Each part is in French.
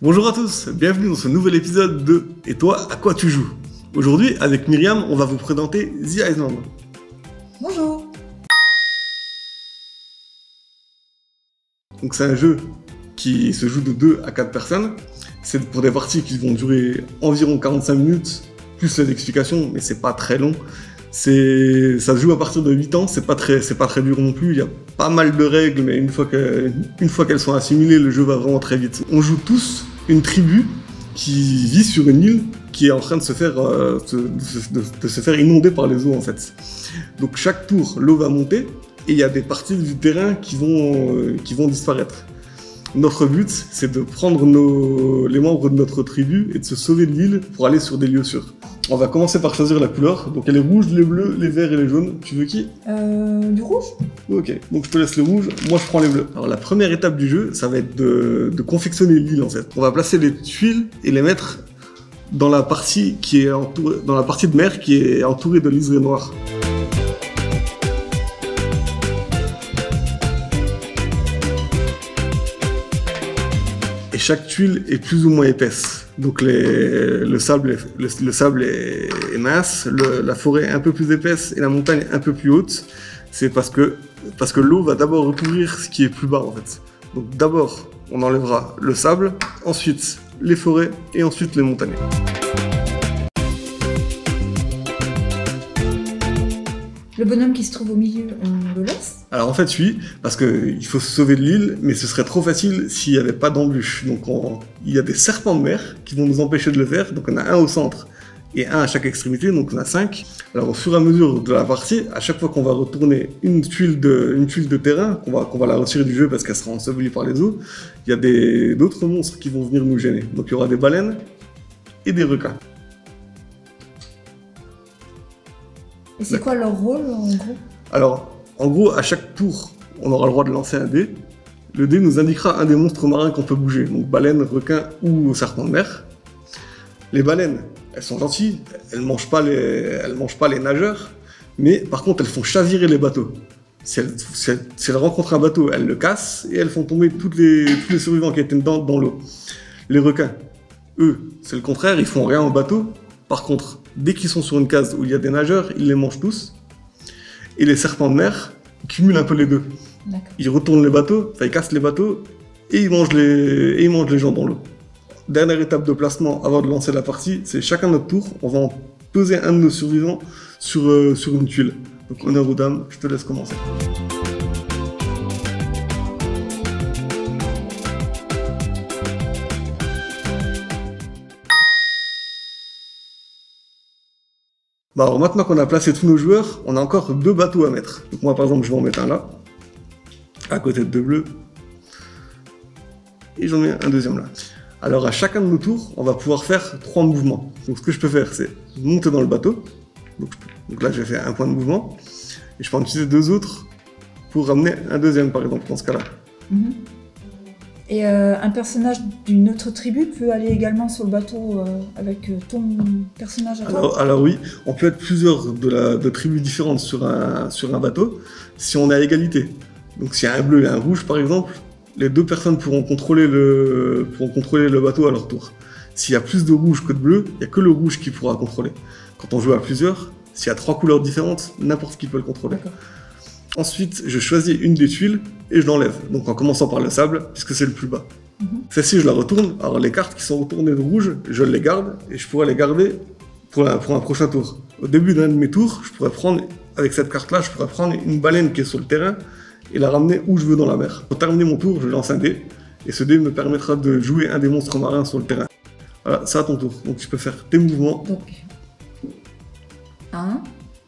Bonjour à tous, bienvenue dans ce nouvel épisode de « Et toi, à quoi tu joues ?» Aujourd'hui, avec Myriam, on va vous présenter The Island. Bonjour. Donc c'est un jeu qui se joue de 2 à 4 personnes. C'est pour des parties qui vont durer environ 45 minutes, plus les explications, mais c'est pas très long. Ça se joue à partir de 8 ans, c'est pas très dur non plus. Il y a pas mal de règles, mais une fois qu'elles sont assimilées, le jeu va vraiment très vite. On joue tous une tribu qui vit sur une île qui est en train de se faire, de se faire inonder par les eaux en fait. Donc chaque tour, l'eau va monter et il y a des parties du terrain qui vont disparaître. Notre but, c'est de prendre les membres de notre tribu et de se sauver de l'île pour aller sur des lieux sûrs. On va commencer par choisir la couleur. Donc il y a les rouges, les bleus, les verts et les jaunes. Tu veux qui ? Du rouge. Ok, donc je te laisse les rouges, moi je prends les bleus. Alors la première étape du jeu, ça va être de confectionner l'île en fait. On va placer les tuiles et les mettre dans la partie de mer qui est entourée de liseré noir. Et chaque tuile est plus ou moins épaisse. Donc le sable est mince, la forêt est un peu plus épaisse et la montagne un peu plus haute. C'est parce que l'eau va d'abord recouvrir ce qui est plus bas en fait. Donc d'abord on enlèvera le sable, ensuite les forêts et ensuite les montagnes. Le bonhomme qui se trouve au milieu, on le laisse? Alors en fait oui, parce qu'il faut se sauver de l'île, mais ce serait trop facile s'il n'y avait pas d'embûches. Donc il y a des serpents de mer qui vont nous empêcher de le faire. Donc on a un au centre et un à chaque extrémité, donc on a 5. Alors au fur et à mesure de la partie, à chaque fois qu'on va retourner une tuile de terrain, qu'on va la retirer du jeu parce qu'elle sera ensevelie par les eaux, il y a d'autres monstres qui vont venir nous gêner. Donc il y aura des baleines et des requins. Et c'est quoi leur rôle en gros? Alors, en gros, à chaque tour, on aura le droit de lancer un dé. Le dé nous indiquera un des monstres marins qu'on peut bouger, donc baleine, requin ou serpent de mer. Les baleines, elles sont gentilles, elles mangent pas les nageurs, mais par contre, elles font chavirer les bateaux. Si elles rencontrent un bateau, elles le cassent et elles font tomber tous les survivants qui étaient dans l'eau. Les requins, eux, c'est le contraire, ils font rien au bateau. Par contre, dès qu'ils sont sur une case où il y a des nageurs, ils les mangent tous. Et les serpents de mer, ils cumulent un peu les deux. Ils retournent les bateaux, ils cassent les bateaux et ils mangent les gens dans l'eau. Dernière étape de placement avant de lancer la partie, c'est chacun notre tour, on va en peser un de nos survivants sur une tuile. Donc honneur aux dames, je te laisse commencer. Alors maintenant qu'on a placé tous nos joueurs, on a encore 2 bateaux à mettre. Donc moi par exemple je vais en mettre un là, à côté de 2 bleus, et j'en mets un deuxième là. Alors à chacun de nos tours, on va pouvoir faire 3 mouvements. Donc ce que je peux faire, c'est monter dans le bateau, donc là je vais faire un point de mouvement, et je peux en utiliser 2 autres pour ramener un deuxième par exemple dans ce cas-là. Et un personnage d'une autre tribu peut aller également sur le bateau avec ton personnage à toi? Alors oui, on peut être plusieurs de tribus différentes sur un bateau si on est à égalité. Donc s'il y a un bleu et un rouge par exemple, les 2 personnes pourront contrôler le bateau à leur tour. S'il y a plus de rouge que de bleu, il n'y a que le rouge qui pourra contrôler. Quand on joue à plusieurs, s'il y a 3 couleurs différentes, n'importe qui peut le contrôler. Ensuite, je choisis une des tuiles et je l'enlève. Donc en commençant par le sable, puisque c'est le plus bas. Celle-ci, je la retourne. Alors les cartes qui sont retournées de rouge, je les garde et je pourrais les garder pour un prochain tour. Au début d'un de mes tours, je pourrais prendre, avec cette carte-là, je pourrais prendre une baleine qui est sur le terrain et la ramener où je veux dans la mer. Pour terminer mon tour, je lance un dé et ce dé me permettra de jouer un des monstres marins sur le terrain. Voilà, c'est à ton tour. Donc tu peux faire tes mouvements. Donc 1,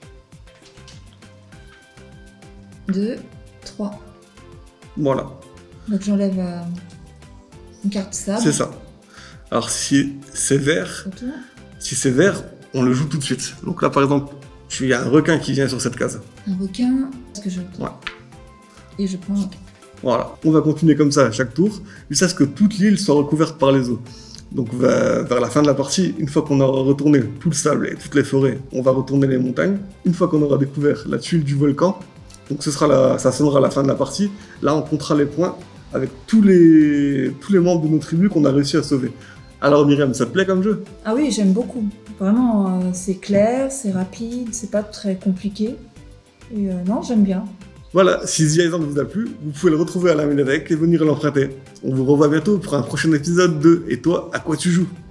2, 3. Voilà. Donc j'enlève une carte sable. C'est ça. Alors si c'est vert, on le joue tout de suite. Donc là par exemple, il y a un requin qui vient sur cette case. Un requin, est-ce que je... Ouais. Et je prends... Voilà. On va continuer comme ça à chaque tour, jusqu'à ce que toute l'île soit recouverte par les eaux. Donc vers la fin de la partie, une fois qu'on aura retourné tout le sable et toutes les forêts, on va retourner les montagnes. Une fois qu'on aura découvert la tuile du volcan, donc ça sonnera à la fin de la partie. Là, on comptera les points avec tous les membres de nos tribus qu'on a réussi à sauver. Alors Myriam, ça te plaît comme jeu? Ah oui, j'aime beaucoup. Vraiment, c'est clair, c'est rapide, c'est pas très compliqué. Et non, j'aime bien. Voilà, si The Island vous a plu, vous pouvez le retrouver à la médiathèque et venir l'emprunter. On vous revoit bientôt pour un prochain épisode de Et toi, à quoi tu joues?